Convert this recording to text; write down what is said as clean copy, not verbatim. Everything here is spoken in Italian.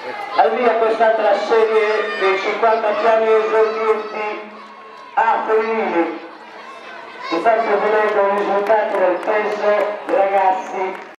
Al via quest'altra serie dei 50 piani esordienti A femminili. Intanto vedo i risultati del peso dei ragazzi